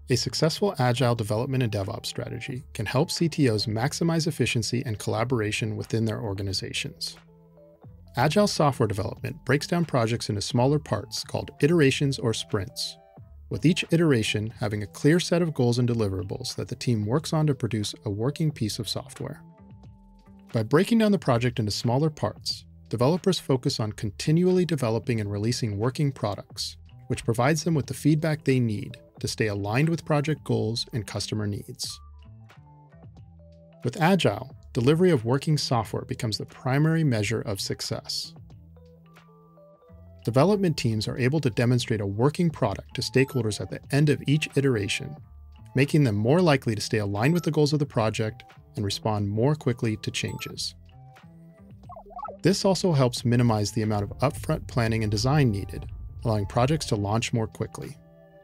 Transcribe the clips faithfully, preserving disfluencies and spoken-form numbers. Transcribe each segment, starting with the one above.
A successful Agile development and DevOps strategy can help C T Os maximize efficiency and collaboration within their organizations. Agile software development breaks down projects into smaller parts called iterations or sprints, with each iteration having a clear set of goals and deliverables that the team works on to produce a working piece of software. By breaking down the project into smaller parts, developers focus on continually developing and releasing working products, which provides them with the feedback they need to stay aligned with project goals and customer needs. With Agile, delivery of working software becomes the primary measure of success. Development teams are able to demonstrate a working product to stakeholders at the end of each iteration, making them more likely to stay aligned with the goals of the project and respond more quickly to changes. This also helps minimize the amount of upfront planning and design needed, allowing projects to launch more quickly.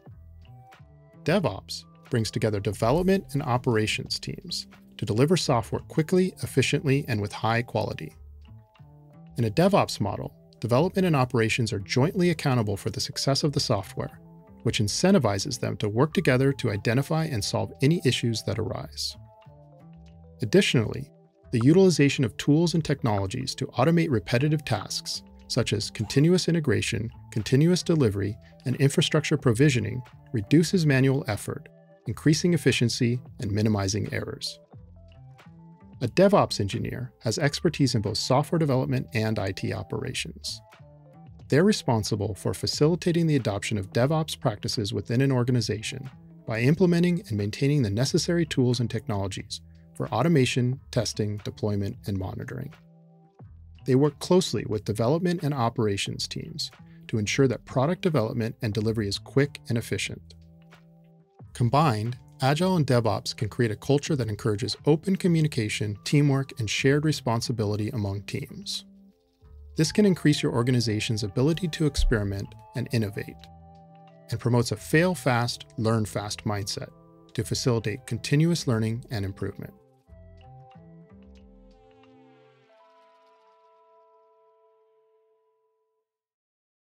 DevOps brings together development and operations teams to deliver software quickly, efficiently, and with high quality. In a DevOps model, development and operations are jointly accountable for the success of the software, which incentivizes them to work together to identify and solve any issues that arise. Additionally, the utilization of tools and technologies to automate repetitive tasks, such as continuous integration, continuous delivery, and infrastructure provisioning, reduces manual effort, increasing efficiency and minimizing errors. A DevOps engineer has expertise in both software development and I T operations. They're responsible for facilitating the adoption of DevOps practices within an organization by implementing and maintaining the necessary tools and technologies for automation, testing, deployment, and monitoring. They work closely with development and operations teams to ensure that product development and delivery is quick and efficient. Combined, Agile and DevOps can create a culture that encourages open communication, teamwork, and shared responsibility among teams. This can increase your organization's ability to experiment and innovate, and promotes a fail fast, learn fast mindset to facilitate continuous learning and improvement.